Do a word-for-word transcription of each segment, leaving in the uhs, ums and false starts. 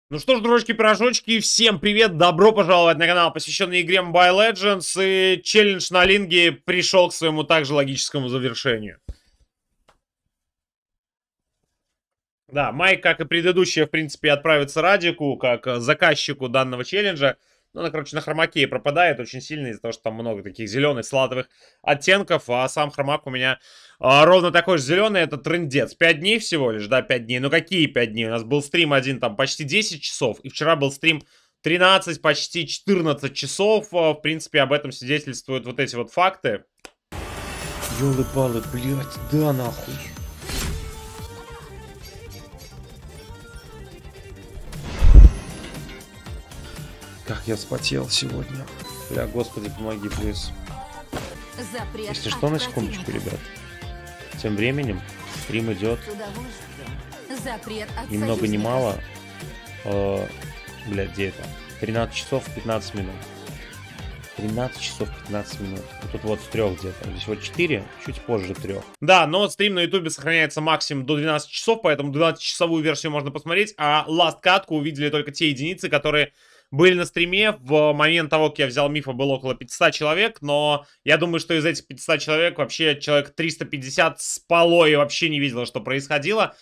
Ну что ж, дружочки-пирожочки, всем привет, добро пожаловать на канал, посвященный игре Mobile Legends, и челлендж на Линге пришел к своему также логическому завершению. Да, Майк, как и предыдущие, в принципе, отправится Радику, как заказчику данного челленджа. Ну, она, короче, на хромаке пропадает очень сильно из-за того, что там много таких зеленых, салатовых оттенков, а сам хромак у меня а, ровно такой же зеленый, это трындец. пять дней всего лишь, да, пять дней. Ну, какие пять дней? У нас был стрим один там почти десять часов, и вчера был стрим тринадцать, почти четырнадцать часов. В принципе, об этом свидетельствуют вот эти вот факты. Ёлы-палы, блядь, да нахуй. Как я вспотел сегодня. Бля, господи, помоги, плиз. Если что, на секундочку, ребят. Тем временем стрим идет ни много ни мало. Э, бля, где это? тринадцать часов пятнадцать минут. тринадцать часов пятнадцать минут. Вот тут вот с трех где-то. Здесь вот четыре, чуть позже трех. Да, но стрим на ютубе сохраняется максимум до двенадцати часов, поэтому двенадцатичасовую версию можно посмотреть, а ласт катку увидели только те единицы, которые были на стриме. В момент того, как я взял мифа, было около пятисот человек, но я думаю, что из этих пятисот человек вообще человек триста пятьдесят спало и вообще не видело, что происходило.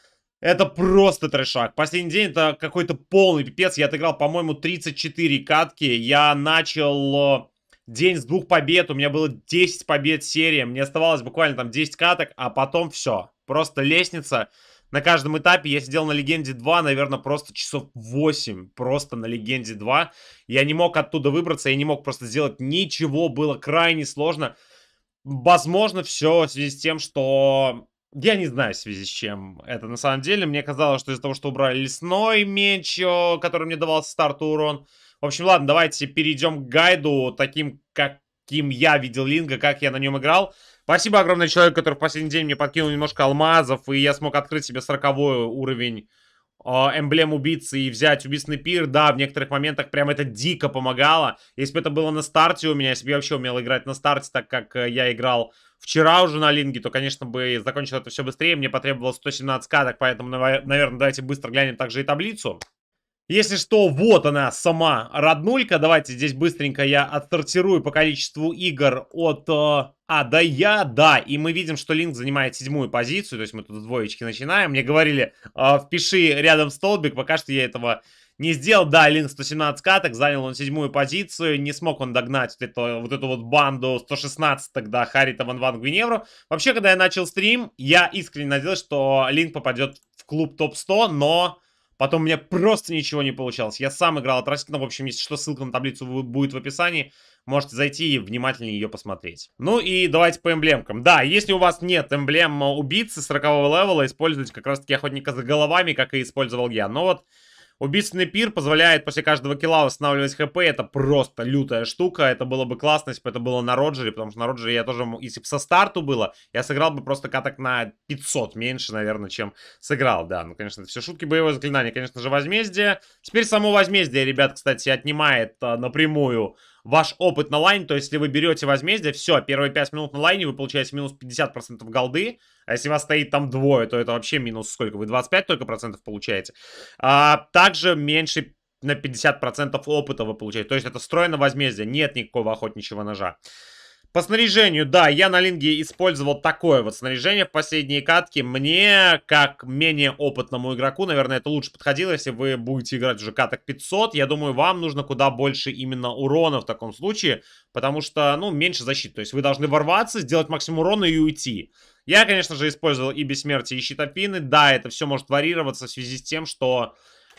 Это просто трэшак. Последний день это какой-то полный пипец. Я отыграл, по-моему, тридцать четыре катки. Я начал день с двух побед. У меня было десять побед серии. Мне оставалось буквально там десять каток, а потом все. Просто лестница. На каждом этапе я сидел на Легенде два, наверное, просто часов восемь. Просто на Легенде два. Я не мог оттуда выбраться, я не мог просто сделать ничего. Было крайне сложно. Возможно, все в связи с тем, что... Я не знаю, в связи с чем это на самом деле. Мне казалось, что из-за того, что убрали лесной меч, который мне давал старту урон. В общем, ладно, давайте перейдем к гайду, таким, каким я видел Линга, как я на нем играл. Спасибо огромное человеку, который в последний день мне подкинул немножко алмазов, и я смог открыть себе сороковой уровень э, эмблем убийцы и взять убийственный пир. Да, в некоторых моментах прям это дико помогало. Если бы это было на старте у меня, если бы я вообще умел играть на старте, так как э, я играл вчера уже на Линге, то, конечно, бы закончил это все быстрее. Мне потребовалось сто семнадцать каток, поэтому, наверное, давайте быстро глянем также и таблицу. Если что, вот она сама роднулька. Давайте здесь быстренько я отсортирую по количеству игр от э, А до Я. Да, и мы видим, что Линк занимает седьмую позицию. То есть мы тут с двоечки начинаем. Мне говорили, э, впиши рядом столбик. Пока что я этого не сделал. Да, Линк сто семнадцать каток. Занял он седьмую позицию. Не смог он догнать вот эту вот, эту вот банду сто шестнадцать тогда Харита Ван Ван Гвиневру. Вообще, когда я начал стрим, я искренне надеялся, что Линк попадет в клуб топ сто, но... Потом у меня просто ничего не получалось. Я сам играл отвратительно. В общем, если что, ссылка на таблицу будет в описании. Можете зайти и внимательнее ее посмотреть. Ну и давайте по эмблемкам. Да, если у вас нет эмблем убийцы сорокового левела, используйте как раз таки охотника за головами, как и использовал я. Но вот убийственный пир позволяет после каждого килла восстанавливать хп. Это просто лютая штука. Это было бы классно, если бы это было на Роджере. Потому что на Роджере я тоже, если бы со старту было, я сыграл бы просто каток на пятьсот меньше, наверное, чем сыграл. Да, ну, конечно, это все шутки. Боевое заклинание, конечно же, возмездие. Теперь само возмездие, ребят, кстати, отнимает а, напрямую ваш опыт на лайне. То есть, если вы берете возмездие, все, первые пять минут на лайне вы получаете минус пятьдесят процентов голды. А если у вас стоит там двое, то это вообще минус сколько? Вы двадцать пять только процентов получаете. А, также меньше на пятьдесят процентов опыта вы получаете. То есть это встроено возмездие. Нет никакого охотничьего ножа. По снаряжению, да, я на Линге использовал такое вот снаряжение в последние катки. Мне, как менее опытному игроку, наверное, это лучше подходило, если вы будете играть уже каток пятьсот. Я думаю, вам нужно куда больше именно урона в таком случае, потому что, ну, меньше защиты. То есть вы должны ворваться, сделать максимум урона и уйти. Я, конечно же, использовал и бессмертие, и щит Афины. Да, это все может варьироваться в связи с тем, что...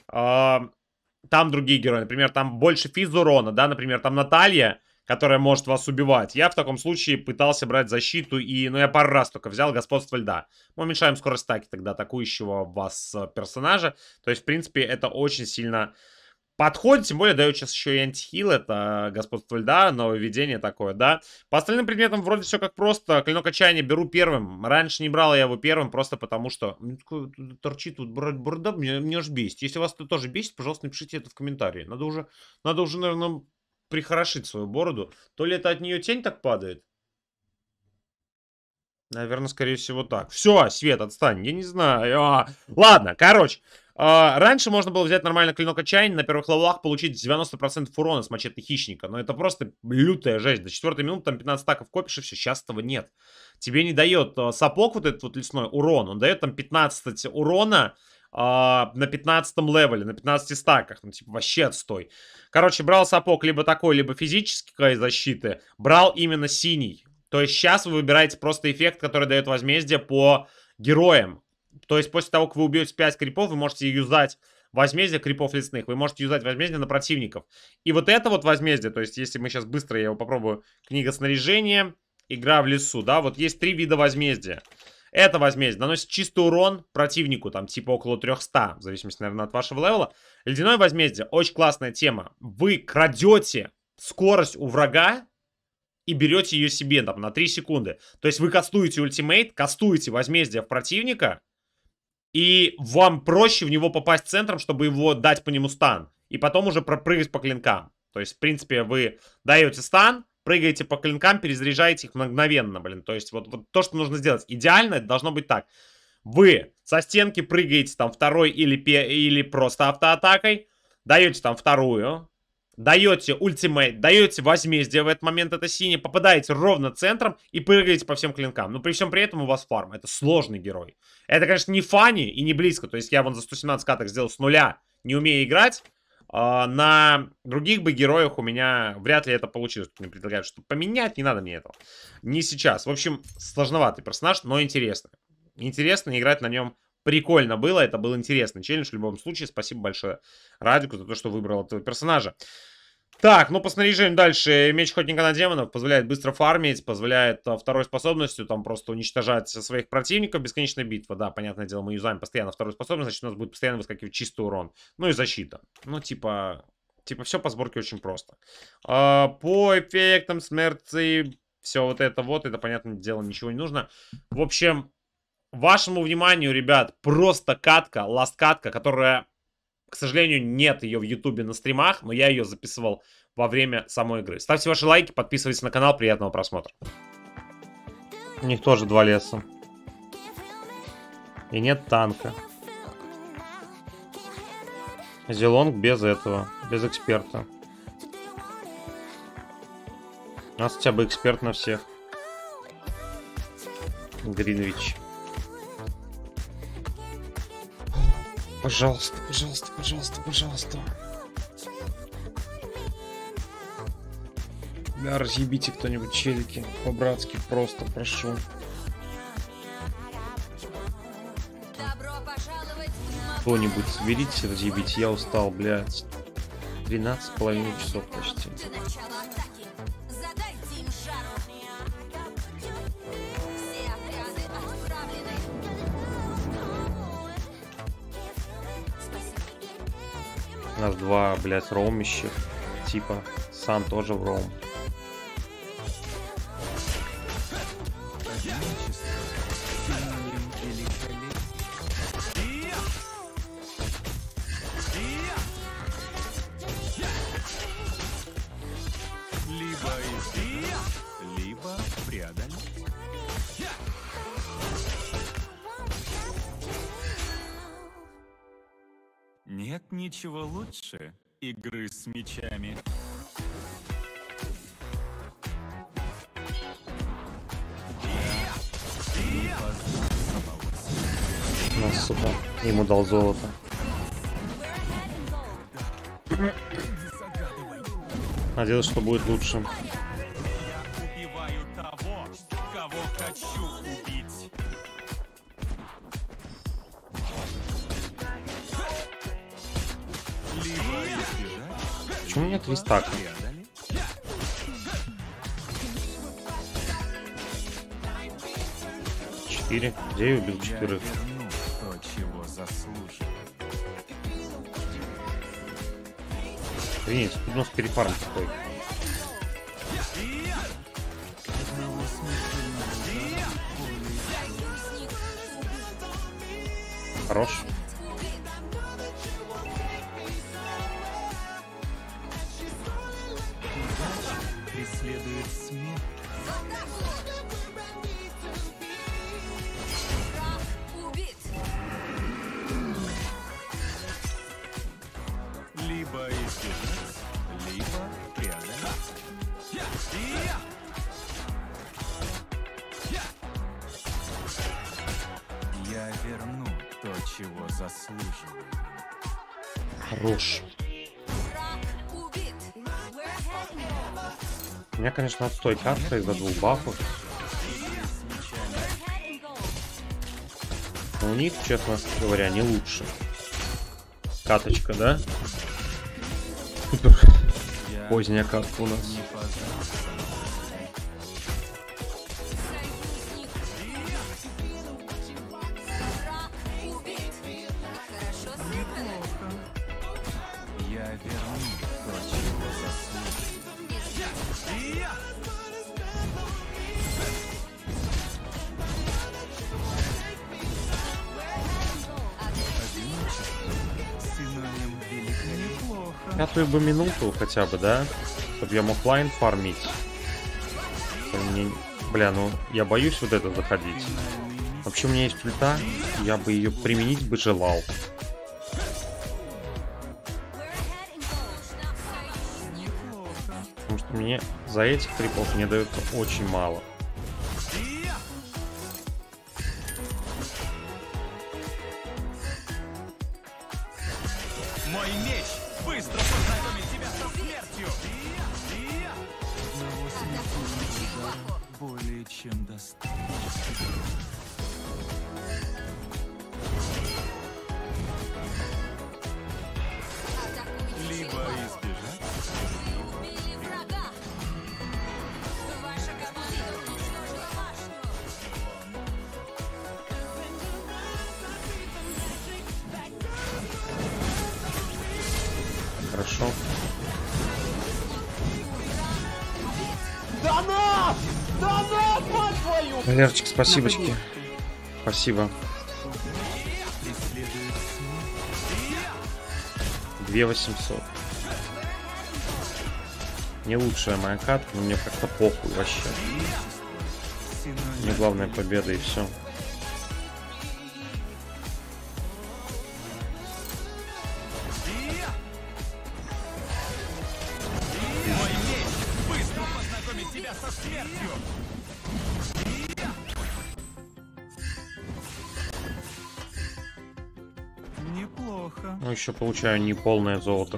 Э там другие герои. Например, там больше физ урона, да, например, там Наталья, которая может вас убивать. Я в таком случае пытался брать защиту и, ну, я пару раз только взял господство льда. Мы уменьшаем скорость стаки тогда атакующего вас персонажа. То есть, в принципе, это очень сильно подходит. Тем более, дает сейчас еще и антихил. Это господство льда, нововведение такое, да. По остальным предметам вроде все как просто. Клинок отчаяния беру первым. Раньше не брал я его первым, просто потому что... Торчит тут борода, мне, мне аж бесит. Если вас это тоже бесит, пожалуйста, напишите это в комментарии. Надо уже, надо уже, наверное... прихорошить свою бороду. То ли это от нее тень так падает? Наверное, скорее всего так. Все, Свет, отстань. Я не знаю. А, ладно, короче. Uh, раньше можно было взять нормально клинок отчаяния, на первых левелах получить девяносто процентов урона с мачете хищника. Но это просто лютая жесть. До четвёртой минуты там пятнадцать стаков копишь, и все. Сейчас этого нет. Тебе не дает uh, сапог вот этот вот лесной урон. Он дает там пятнадцать урона uh, на пятнадцатом левеле, на пятнадцати стаках. Ну, типа, вообще отстой. Короче, брал сапог либо такой, либо физической защиты. Брал именно синий. То есть сейчас вы выбираете просто эффект, который дает возмездие по героям. То есть после того, как вы убьете пять крипов, вы можете юзать возмездие крипов лесных. Вы можете юзать возмездие на противников. И вот это вот возмездие, то есть если мы сейчас быстро, я его попробую. Книга снаряжения, игра в лесу, да. Вот есть три вида возмездия. Это возмездие наносит чистый урон противнику, там типа около трёхсот, в зависимости, наверное, от вашего левела. Ледяное возмездие, очень классная тема. Вы крадете скорость у врага и берете ее себе там на три секунды. То есть вы кастуете ультимейт, кастуете возмездие в противника. И вам проще в него попасть центром, чтобы его дать по нему стан. И потом уже пропрыгать по клинкам. То есть, в принципе, вы даете стан, прыгаете по клинкам, перезаряжаете их мгновенно, блин. То есть, вот, вот то, что нужно сделать. Идеально это должно быть так. Вы со стенки прыгаете там второй или, или просто автоатакой. Даете там вторую. Даете ультимейт, даете возмездие в этот момент, это синий, попадаете ровно центром и прыгаете по всем клинкам. Но при всем при этом у вас фарм. Это сложный герой. Это, конечно, не фани и не близко. То есть я вон за сто семнадцать каток сделал с нуля, не умея играть. А на других бы героях у меня вряд ли это получилось. Тут мне предлагают, что поменять, не надо мне этого. Не сейчас. В общем, сложноватый персонаж, но интересный. Интересно играть на нем. Прикольно было, это был интересный челлендж. В любом случае, спасибо большое Радику за то, что выбрал этого персонажа. Так, ну по снаряжению дальше. Меч Охотника на демонов позволяет быстро фармить, позволяет а, второй способностью там просто уничтожать своих противников. Бесконечная битва, да, понятное дело, мы юзаем постоянно вторую способность, значит у нас будет постоянно выскакивать чистый урон. Ну и защита. Ну типа, типа все по сборке очень просто. А, по эффектам смерти, все вот это вот, это, понятное дело, ничего не нужно. В общем... Вашему вниманию, ребят, просто катка, ласт катка, которая, к сожалению, нет ее в ютубе на стримах, но я ее записывал во время самой игры. Ставьте ваши лайки, подписывайтесь на канал, приятного просмотра. У них тоже два леса. И нет танка. Зелонг без этого, без эксперта. У нас хотя бы эксперт на всех. Гринвич. Пожалуйста, пожалуйста, пожалуйста, пожалуйста. Да, разъебите кто-нибудь челики. По-братски просто, прошу. Кто-нибудь соберитесь, разъебите. Я устал, блядь. тринадцать с половиной часов почти. У нас два, блядь, роумищих. Типа, сам тоже в роум. Либо изгнать, либо преодолеть. Нет ничего лучше игры с мечами. Ну, сука, ему дал золото. Надеюсь, что будет лучше. Я убиваю того, кого хочу убить. Почему у меня три стака? Четыре. Где я убил четверых? То, чего заслужил. Извините, тут у нас перефарм такой. Хорош. Преследует смерть. избежать, либо преодолеть. Я верну то, чего заслуживаю. Хорош. Убит. We're heading. У меня, конечно, отстой карта из-за двух бафов. Но у них, честно говоря, не лучше. Каточка, да? Супер. Я Поздняя катка у нас. не познался. Убит. Хорошо сыграно. Я верну то, чего заслуживаю. Одиночество синоним великолепия. Неплохо. Пятую бы минуту хотя бы, да? Чтобы я мог лайн фармить. Мне... Бля, ну я боюсь вот это заходить. Вообще у меня есть ульта, я бы ее применить бы желал. Потому что мне за этих трипов мне дается очень мало. Мой меч быстро познакомит тебя со смертью. Одного смертельного удара более чем достаточно. Либо избежать, Убили врага. Ваша команда уничтожила башню. Хорошо. Валерчик, спасибочки. Спасибо. преследует смерть. две восемьсот. Не лучшая моя катка, но мне как-то похуй вообще. Синоним Мне главное победа и все. Мой меч быстро познакомит тебя со смертью. Неплохо. Ну еще получаю неполное золото.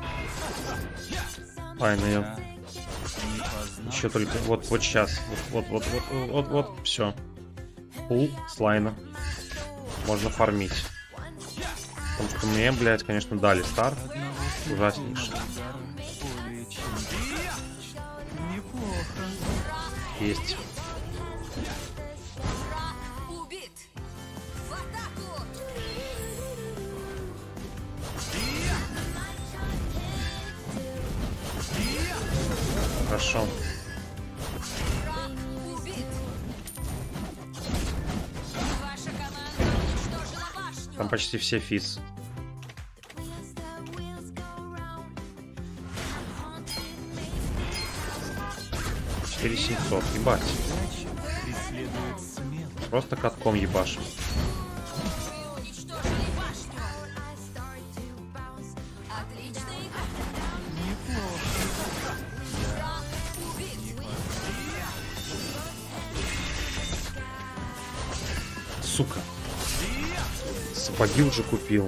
Файно, я Я не познал. еще только вот вот сейчас. Вот вот вот вот вот, вот все. Пул слайна. Можно фармить. Потому что мне, блядь, конечно, дали старт. Одного Ужаснейший. удара более чем достаточно. Неплохо. Есть. Убит. В атаку. Хорошо. Убит. Ваша команда уничтожила башню. Там почти все физ. четыре семьсот, ебать. Удача преследует смерть. Просто катком ебашим. Уничтожили башню. Отличная игра. Неплохо. Убит. Сука. Сапоги уже купил.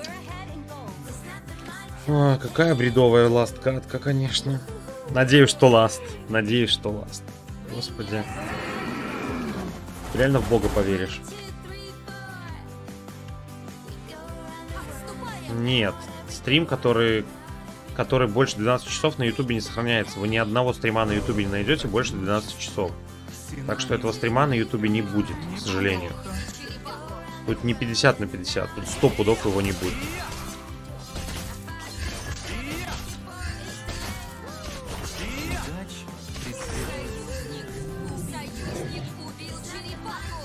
А, какая бредовая ласт-катка, конечно. Надеюсь, что ласт. Надеюсь, что ласт. Господи. Ты реально в Бога поверишь? Нет. Стрим, который, который больше двенадцати часов на Ютубе не сохраняется. Вы ни одного стрима на Ютубе не найдете больше двенадцати часов. Так что этого стрима на Ютубе не будет, к сожалению. Тут не пятьдесят на пятьдесят, тут сто пудов его не будет. Удача преследует Союзник убил черепаху.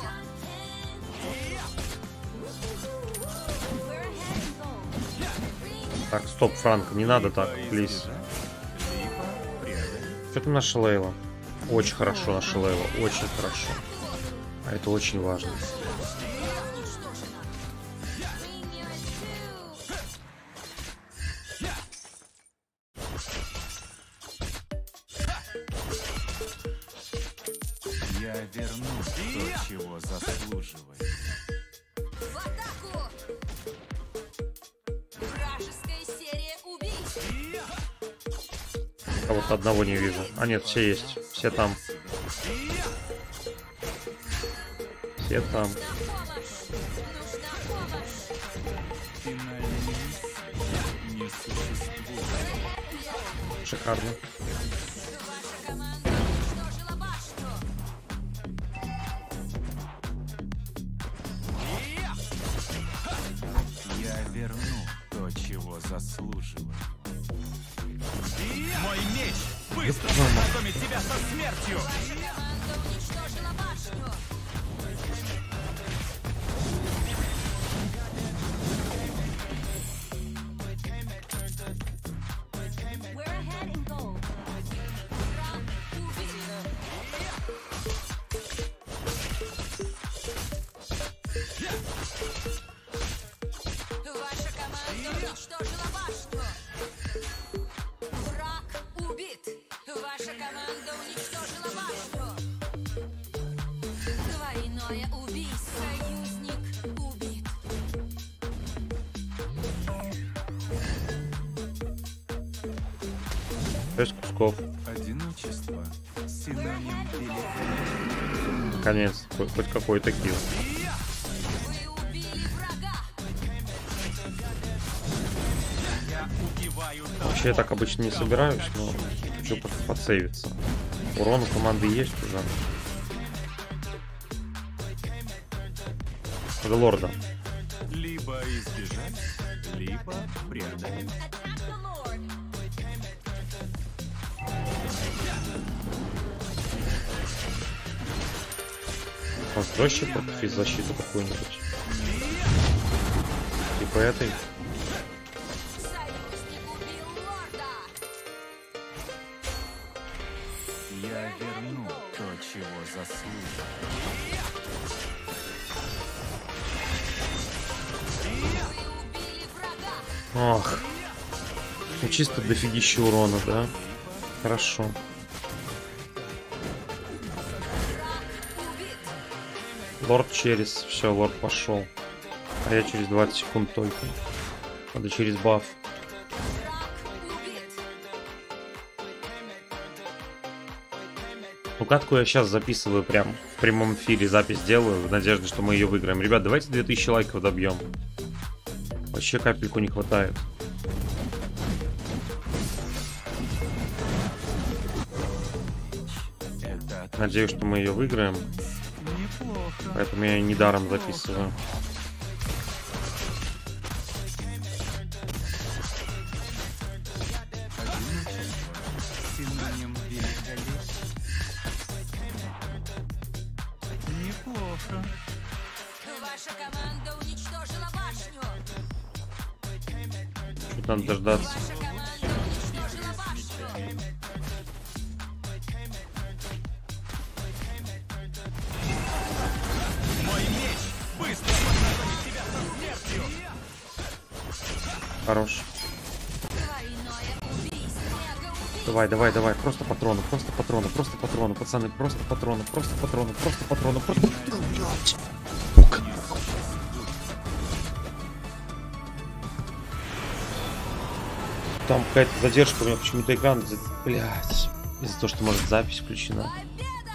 Так, стоп, Франк, не надо так, плиз. избежать, либо преодолеть. Что там наша Лейла? Очень хорошо наша Лейла, очень хорошо. А это очень важно. Я верну то, чего заслуживает. В атаку! Вражеская серия убийств. А вот одного не вижу. А нет, все есть. Все там. Все там. Нужна помощь! Нужна помощь! Финальной миссии не существует. Шикарно. Ваша команда уничтожила башню. Я верну то, чего заслуживаю. Мой меч быстро познакомит тебя со смертью. Команда уничтожила башню. We're ahead in gold. Враг убит. Ваша команда уничтожила башню. Враг убит. Ваша команда уничтожила башню. Двойное убийство. Союзник убит. Шесть кусков. Одиночество. Синоним великолепия. Наконец. Хоть, хоть какой-то килл. Вы убили врага. Я убиваю того. Вообще я так обычно не собираюсь, но хочу просто подсейвиться. Урон у команды есть уже. За лорда. Либо избежать, либо преодолеть. Attack the Lord. Может, проще против физзащиты какую-нибудь? Типа этой. Союзник убил лорда. Я верну то, чего заслуживаю. Вы убили врага. Ох. Ну чисто дофигища урона, да? Хорошо. Враг убит. Лорд через. Все, лорд пошел. А я через двадцать секунд только. Надо через баф. Враг убит. Ну катку я сейчас записываю прям в прямом эфире, запись делаю, в надежде, что мы ее выиграем. Ребят, давайте две тысячи лайков добьем. Вообще капельку не хватает. Это Надеюсь, что мы ее выиграем. неплохо. Поэтому я недаром записываю. Одиночество. Синоним великолепия. Неплохо. Ваша команда уничтожила башню. Тут надо дождаться. Ваша команда уничтожила башню. Мой меч быстро познакомит тебя со смертью. Хорош. Двойное убийство. Мега-убийство. Давай, давай, давай. Просто патроны, просто патроны, просто патроны, пацаны. Просто патроны, просто патроны, просто патроны, просто патроны. Блядь. Сука. Там какая-то задержка, у меня почему-то экран... за- Блядь. Из-за того, что, может, запись включена. Победа!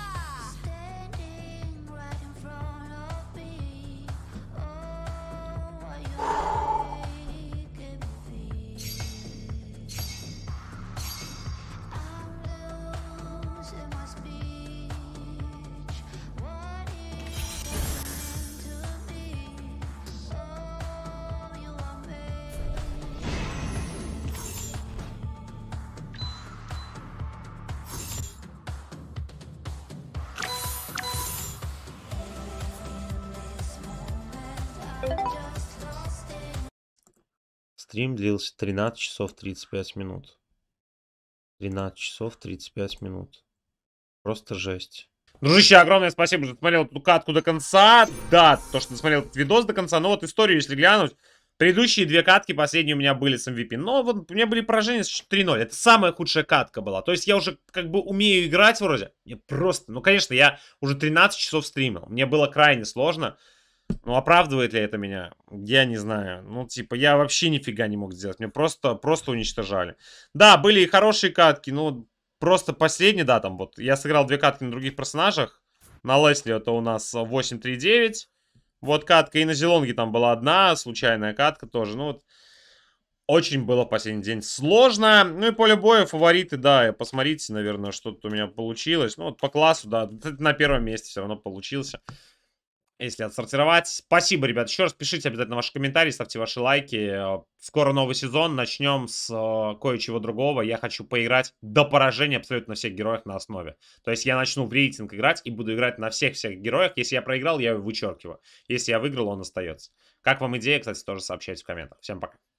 Стрим длился тринадцать часов тридцать пять минут. тринадцать часов тридцать пять минут. Просто жесть. Дружище, огромное спасибо, что смотрел эту катку до конца. Да, то, что смотрел этот видос до конца. Но вот историю, если глянуть, Предыдущие две катки, последние у меня были с эм ви пи. Но вот у меня были поражения с три ноль. Это самая худшая катка была. То есть я уже как бы умею играть вроде. Мне просто... Ну, конечно, я уже тринадцать часов стримил. Мне было крайне сложно. Ну, оправдывает ли это меня? Я не знаю. Ну, типа, я вообще нифига не мог сделать. Мне просто, просто уничтожали. Да, были и хорошие катки. Ну, просто последний, да, там вот. Я сыграл две катки на других персонажах. На Лесли это у нас восемь три девять. Вот катка, и на Зелонге там была одна случайная катка тоже. Ну вот, очень было в последний день сложно. Ну и поле боя, фавориты, да, посмотрите, наверное, что тут у меня получилось. Ну вот по классу, да, на первом месте все равно получился. Если отсортировать. Спасибо, ребят, еще раз. Пишите обязательно ваши комментарии, ставьте ваши лайки. Скоро новый сезон. Начнем с э, кое-чего другого. Я хочу поиграть до поражения абсолютно всех героев на основе. То есть я начну в рейтинг играть и буду играть на всех-всех героях. Если я проиграл, я его вычеркиваю. Если я выиграл, он остается. Как вам идея, кстати, тоже сообщайте в комментах. Всем пока.